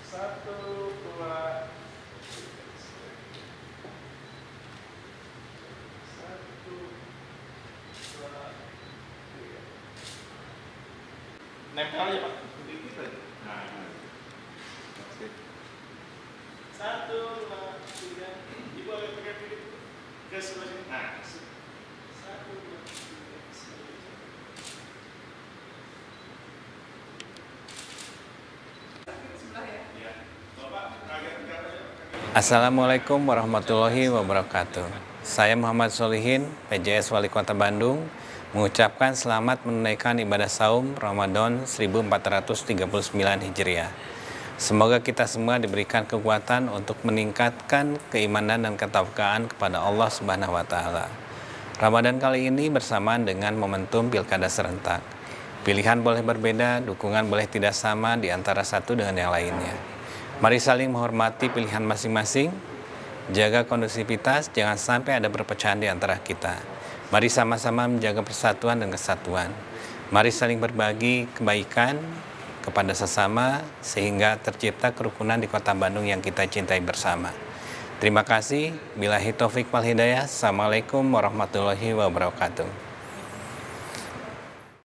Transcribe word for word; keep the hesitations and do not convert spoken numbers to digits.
Satu, dua, satu, dua, tiga. Nempel aja Pak, sedikit aja. Nah, satu, dua, tiga. Ibu agak pakai pilih ke sebelah sini. Nah, satu, dua, tiga, Assalamualaikum warahmatullahi wabarakatuh. Saya Muhammad Solihin, P J S Wali Kota Bandung, mengucapkan selamat menunaikan ibadah saum Ramadan seribu empat ratus tiga puluh sembilan Hijriah. Semoga kita semua diberikan kekuatan untuk meningkatkan keimanan dan ketakwaan kepada Allah Subhanahu wa taala. Ramadan kali ini bersamaan dengan momentum Pilkada serentak. Pilihan boleh berbeda, dukungan boleh tidak sama di antara satu dengan yang lainnya. Mari saling menghormati pilihan masing-masing, jaga kondusivitas, jangan sampai ada perpecahan di antara kita. Mari sama-sama menjaga persatuan dan kesatuan. Mari saling berbagi kebaikan kepada sesama, sehingga tercipta kerukunan di Kota Bandung yang kita cintai bersama. Terima kasih. Billahi taufik wal hidayah. Assalamualaikum warahmatullahi wabarakatuh.